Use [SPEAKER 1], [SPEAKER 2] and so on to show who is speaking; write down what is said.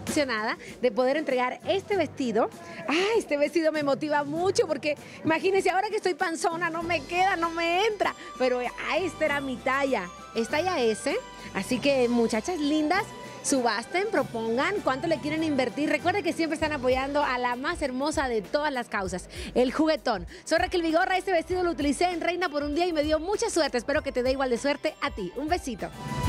[SPEAKER 1] emocionada de poder entregar este vestido. Este vestido me motiva mucho porque imagínense, ahora que estoy panzona no me queda, no me entra, pero esta era mi talla, es talla S, así que muchachas lindas, subasten, propongan cuánto le quieren invertir. Recuerden que siempre están apoyando a la más hermosa de todas las causas, el juguetón. Soy Raquel Vigorra, este vestido lo utilicé en Reina por un día y me dio mucha suerte. Espero que te dé igual de suerte a ti. Un besito.